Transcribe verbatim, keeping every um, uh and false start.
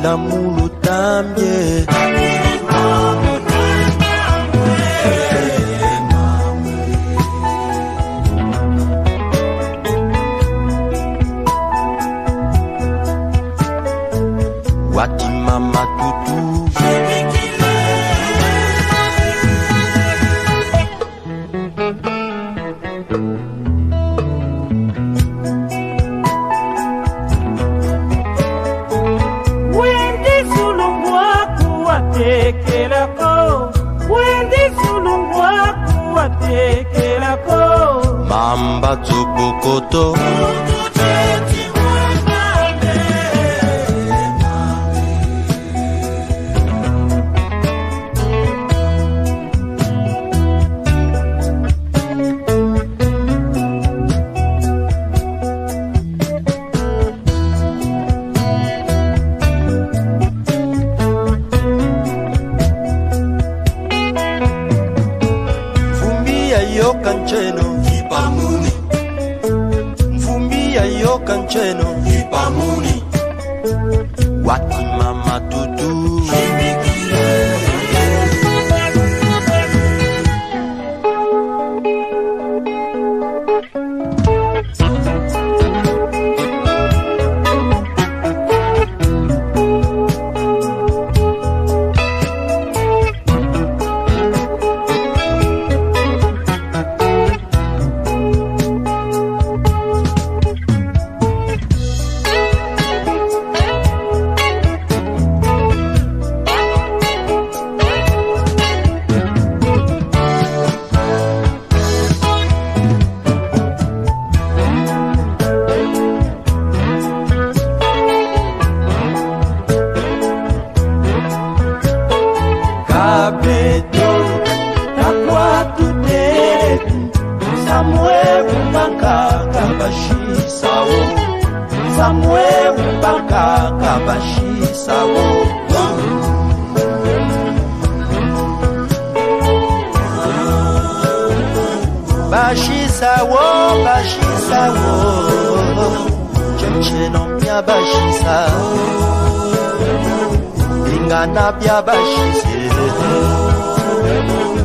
akila mulu tambye. Wati mama tutu Wendi sulungwa kuwatekelako, Wendi sulungwa kuwatekelako, Mamba tsubukoto yo kancheno Ipamuni, mfumbi ya yo kancheno Ipamuni, wati mama tutu Kabeto takwatu tetu Samuel Mbaka kabashi sawo Samuel Mbaka kabashi sawo Bashi sawo bashi sawo Chemcheno mya bashi sawo Ingana bya bashi sawo